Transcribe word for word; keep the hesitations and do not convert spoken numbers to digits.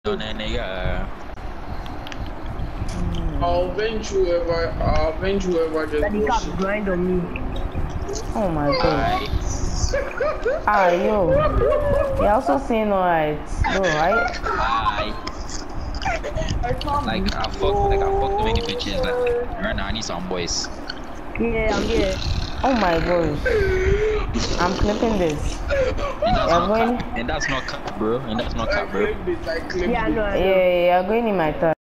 nigga. I'll avenge whoever, I'll avenge whoever just That you can't grind on me. Oh my god. Ah, yo. You're also saying alright. Bro, right? Aye. Like, I fuck, like, I fuck too many bitches. Like, right now, I need some boys. Yeah, I'm here. Oh my god. I'm clipping this. And that's You're not going. cut, and that's not cut, bro. And that's not I cut, bro. clipped it, I clipped Yeah, I it. know, I know. Yeah, yeah, you're going in my turn.